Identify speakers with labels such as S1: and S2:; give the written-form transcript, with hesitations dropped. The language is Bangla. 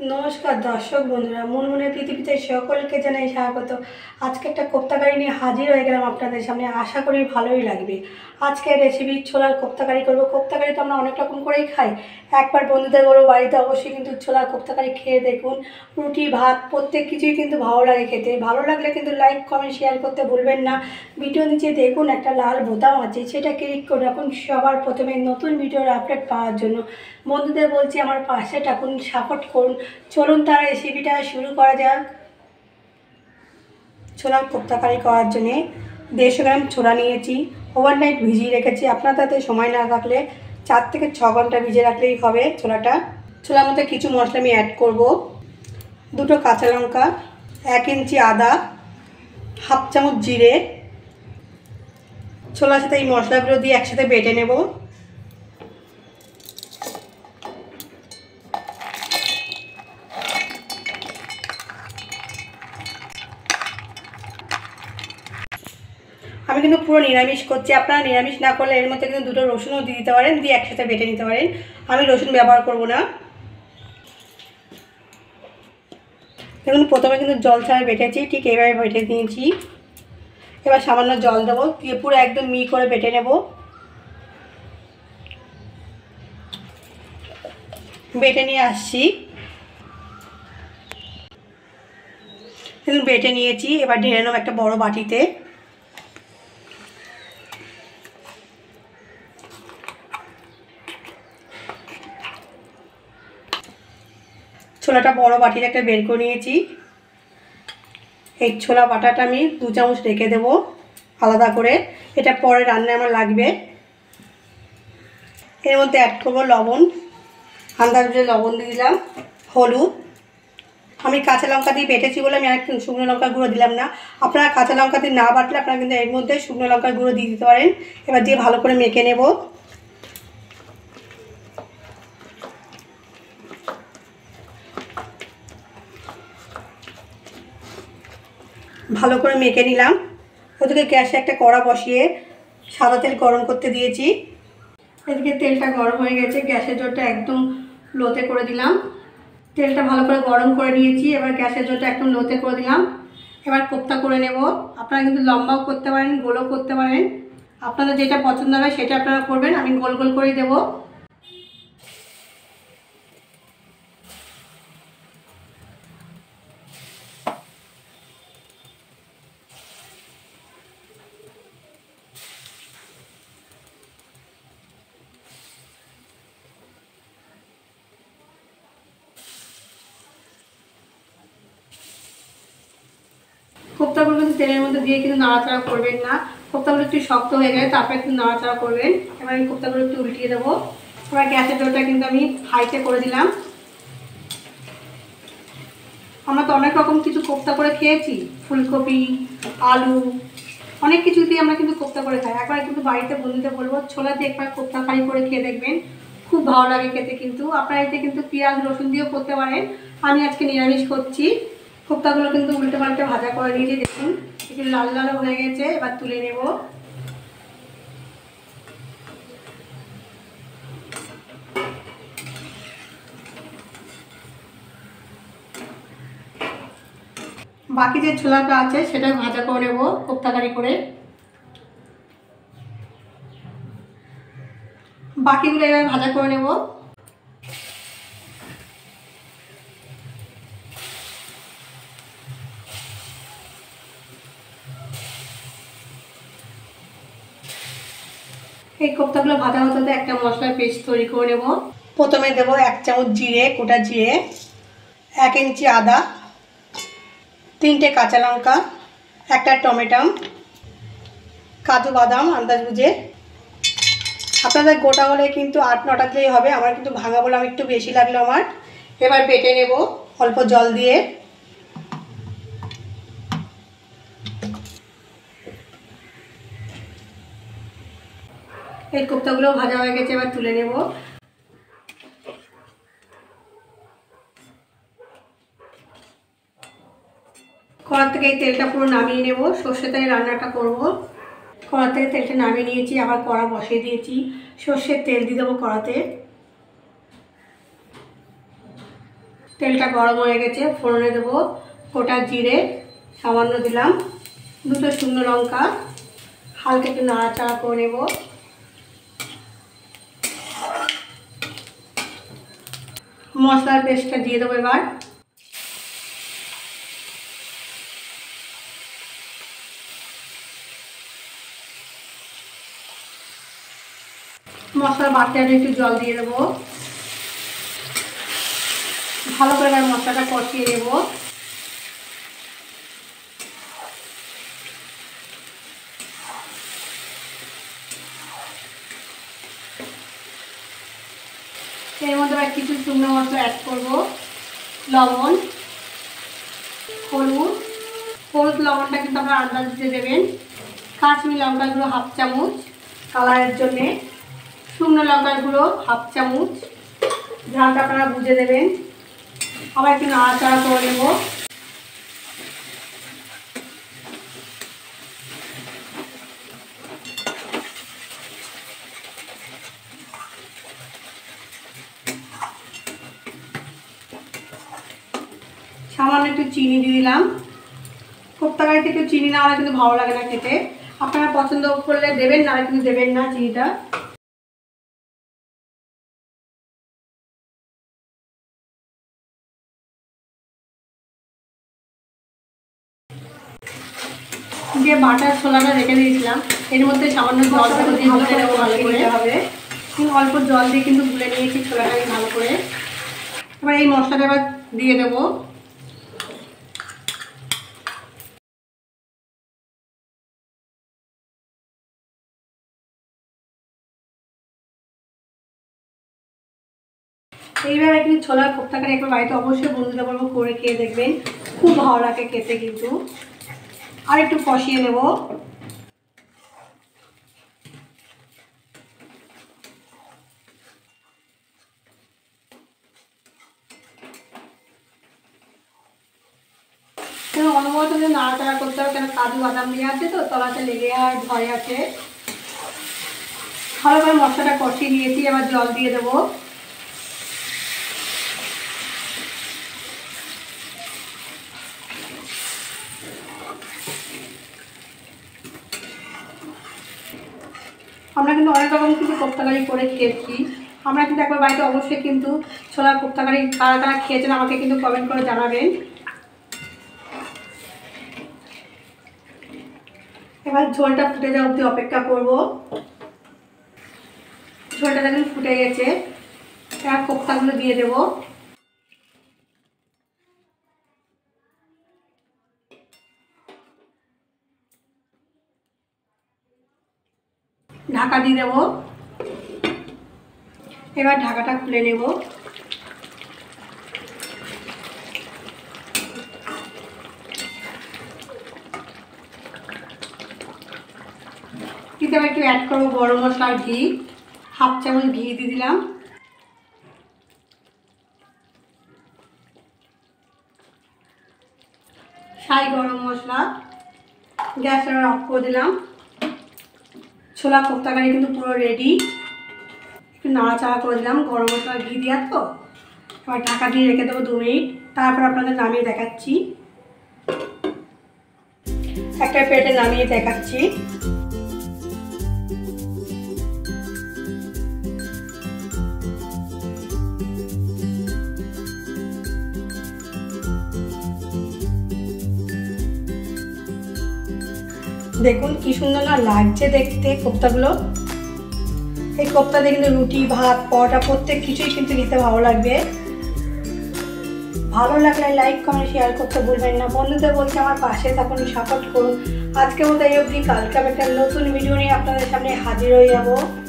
S1: নমস্কার দর্শক বন্ধুরা, মুনমুনের পৃথিবীতে সকলকে জানাই স্বাগত। আজকে একটা কোপ্তাকারি নিয়ে হাজির হয়ে গেলাম আপনাদের সামনে। আশা করি ভালোই লাগবে। আজকে রেসিপি ছোলার কোপ্তাকারি করবো। কোপ্তাকারি তো আমরা অনেক রকম করেই খাই। একবার বন্ধুদের বলবো বাড়িতে অবশ্যই কিন্তু ছোলার কোপ্তাকারি খেয়ে দেখুন। রুটি ভাত প্রত্যেক কিছুই কিন্তু ভালো লাগে খেতে। ভালো লাগলে কিন্তু লাইক কমেন্ট শেয়ার করতে ভুলবেন না। ভিডিও নিচে দেখুন একটা লাল বোতাম আছে, সেটা ক্লিক করে রাখুন সবার প্রথমে নতুন ভিডিওর আপডেট পাওয়ার জন্য। বন্ধুদের বলছি আমার পাশে থাকুন, সাপোর্ট করুন। চলুন তার রেসিপিটা শুরু করা যাক। ছোলার কোপ্তাকারি করার জন্যে 150 গ্রাম ছোলা নিয়েছি। ওভারনাইট ভিজিয়ে রেখেছি। আপনার তাতে সময় না থাকলে 4 থেকে 6 ঘন্টা ভিজিয়ে রাখলেই হবে ছোলাটা। ছোলার মধ্যে কিছু মশলা আমি অ্যাড করব। 2টো কাঁচা লঙ্কা, 1 ইঞ্চি আদা, হাফ চামচ জিরে। ছোলার সাথে এই মশলাগুলো দিয়ে একসাথে বেটে নেব। আমি কিন্তু পুরো নিরামিষ করছি। আপনারা নিরামিষ না করলে এর মধ্যে কিন্তু 2টো রসুনও দিয়ে দিতে পারেন, দিয়ে একসাথে বেটে নিতে পারেন। আমি রসুন ব্যবহার করব না। দেখুন প্রথমে কিন্তু জল ছাড়া বেটেছি, ঠিক এইভাবে বেটে নিয়েছি। এবার সামান্য জল দেবো, দিয়ে পুরো একদম মিহি করে বেটে নেব। বেটে নিয়ে আসছি। দেখুন বেটে নিয়েছি। এবার ঢেলে নেব একটা বড় বাটিতে। ছোলাটা বড় বাটিতে একটা বের করে নিয়েছি। এই ছোলা বাটাটা আমি 2 চামচ রেখে দেব আলাদা করে, এটা পরে রান্নায় আমার লাগবে। এর মধ্যে অ্যাড করব লবণ, আন্দাজ বুঝে লবণ দিয়ে দিলাম। হলুদ, আমি কাঁচা লঙ্কা দিয়ে বেটেছি বলে আমি আর শুকনো লঙ্কার গুঁড়ো দিলাম না। আপনারা কাঁচা লঙ্কা দিয়ে না বাটলে আপনারা কিন্তু এর মধ্যে শুকনো লঙ্কার গুঁড়ো দিয়ে দিতে পারেন। এবার দিয়ে ভালো করে মেখে নেব। ভালো করে মেখে নিলাম। ওদিকে গ্যাসে একটা কড়া বসিয়ে সাদা তেল গরম করতে দিয়েছি। এদিকে তেলটা গরম হয়ে গেছে, গ্যাসের জলটা একদম লোতে করে দিলাম। তেলটা ভালো করে গরম করে নিয়েছি। এবার গ্যাসের জলটা একদম লোতে করে দিলাম। এবার কোপ্তা করে নেব। আপনারা কিন্তু লম্বাও করতে পারেন, গোলও করতে পারেন। আপনাদের যেটা পছন্দ হবে সেটা আপনারা করবেন। আমি গোল গোল করে দেবো। কোপ্তাগুলো কিন্তু তেলের মধ্যে দিয়ে কিন্তু নাড়াচাড়া করবেন না। কোপ্তাগুলো একটু শক্ত হয়ে গেলে তারপরে একটু নাড়াচাড়া করবেন। এবার আমি কোপ্তাগুলো একটু উল্টিয়ে দেবো। এবার গ্যাসের জলটা কিন্তু আমি হাইতে করে দিলাম। আমরা তো অনেক রকম কিছু কোপ্তা করে খেয়েছি, ফুলকপি, আলু, অনেক কিছু দিয়ে আমরা কিন্তু কোপ্তা করে খাই। একবার কিন্তু বাড়িতে বন্ধুদের বলবো ছোলা দিয়ে একবার কোপ্তা ফ্রাই করে খেয়ে দেখবেন, খুব ভালো লাগে খেতে। কিন্তু আপনারা এতে কিন্তু পেঁয়াজ রসুন দিয়েও করতে পারেন। আমি আজকে নিরামিষ করছি। কোপ্তাগুলো কিন্তু উল্টে পাল্টে ভাজা করে নিয়েছি। দেখুন একটু লাল লালও হয়ে গেছে। এবার তুলে নেব। বাকি যে ছোলাটা আছে সেটা ভাজা করে নেব কোপ্তাকারি করে। বাকিগুলো এবার ভাজা করে নেব। এই কোপ্তাগুলো ভাজা হতে হতে একটা মশলার পেস্ট তৈরি করে নেব। প্রথমে দেব 1 চামচ জিরে, গোটা জিরে, 1 ইঞ্চি আদা, 3টে কাঁচা লঙ্কা, একটা টমেটো, কাজু বাদাম আন্দাজ বুঝে। আপনাদের গোটা হলে কিন্তু 8-9টা দিলেই হবে। আমার কিন্তু ভাঙা বলে আমি একটু বেশি লাগলো আমার। এবার বেটে নেব অল্প জল দিয়ে। এই কোপ্তাগুলো ভাজা হয়ে গেছে, এবার তুলে নেব। কড়া থেকে এই তেলটা পুরো নামিয়ে নেব। সর্ষে তেলে রান্নাটা করব। কড়া থেকে তেলটা নামিয়ে নিয়েছি, আবার কড়া বসিয়ে দিয়েছি। সর্ষের তেল দিয়ে দেবো কড়াতে। তেলটা গরম হয়ে গেছে, ফোড়নে দেবো গোটা জিরে, সামান্য দিলাম দুটো শুকনো লঙ্কা, হালকা একটু নাড়াচাড়া করে নেব। মশলার পেস্টটা দিয়ে দেবো এবার। মশলা বাটতে একটু জল দিয়ে দেবো। ভালো করে মশলাটা কষিয়ে নেব। এর মধ্যে আবার কিছু শুকনো মশলা অ্যাড করব। লবণ, হলুদ, লবণটা কিন্তু আপনারা আন্দাজ দিয়ে দেবেন। কাশ্মীরি লঙ্কার গুঁড়ো হাফ চামচ কালারের জন্যে, শুকনো লঙ্কার গুঁড়ো হাফ চামচ, ঝালটা আপনারা বুঝে দেবেন। আবার একটু নাড়াচাড়া করে নেব। সামান্য একটু চিনি দিয়ে দিলাম। কোপ্তা কারিতে একটু চিনি না হলে কিন্তু ভালো লাগে না খেতে। আপনারা পছন্দ করলে দেবেন, না কিন্তু দেবেন না চিনিটা। যে বাটার ছোলাটা রেখে দিয়েছিলাম এর মধ্যে সামান্য জলটা দিয়ে গুলে নেবো ভালো করে হবে। অল্প জল দিয়ে কিন্তু গুলে নিয়েছি ছোলাটাকে ভালো করে। এবার এই মশলাটা এবার দিয়ে দেবো। এইভাবে কিন্তু ছোলার কোপ্তা কারি একবার বাড়িতে অবশ্যই বন্ধুদের বলবো করে খেয়ে দেখবেন, খুব ভালো লাগে খেতে কিন্তু। আর একটু কষিয়ে নেব। অনবরত নাড়াচাড়া করতে হবে, কেন কাজু বাদাম দিয়ে আছে তো তলাতে লেগে আর ভয় আছে। ভালো করে মশলাটা কষিয়ে নিয়েছি, এবার জল দিয়ে দেবো। আমরা কিন্তু অনেক রকম কিন্তু কোপ্তা কারি করে খেয়েছি। আমরা কিন্তু একবার বাড়িতে অবশ্যই কিন্তু ছোলার কোপ্তা কারি কারা কারা খেয়েছেন আমাকে কিন্তু কমেন্ট করে জানাবেন। এবার ঝোলটা ফুটে যাওয়া অবধি অপেক্ষা করব। ঝোলটা দেখুন ফুটে গেছে। এবার কোপ্তাগুলো দিয়ে দেব। ঢাকা দিয়ে দেব। এবার ঢাকাটা খুলে নেব। কিন্তু আমি একটু অ্যাড করবো গরম মশলার ঘি, হাফ চামচ ঘি দিয়ে দিলাম। শাহি গরম মশলা। গ্যাসটা অফ করে দিলাম। ছোলা কোপ্তা কারি কিন্তু পুরো রেডি। একটু নাড়াচাড়া করে দিলাম, গরম মশলা ঘি দেওয়ার তো। এবার ঢাকা দিয়ে রেখে দেবো 2 মিনিট, তারপর আপনাদের নামিয়ে দেখাচ্ছি। একটা প্লেটে নামিয়ে দেখাচ্ছি। দেখুন কি সুন্দর না লাগছে দেখতে কোপ্তাগুলো। এই কোপ্তা দিয়ে কিন্তু রুটি, ভাত, পরোটা প্রত্যেক কিছুই কিন্তু খেতে ভালো লাগবে। ভালো লাগলে লাইক, কমেন্ট, শেয়ার করতে ভুলবেন না। বন্ধুদের বলছি আমার পাশে থাকুন, সাপোর্ট করুন। আজকের মতো এই অবধি। কালকে একটা নতুন ভিডিও নিয়ে আপনাদের সামনে হাজির হয়ে যাব।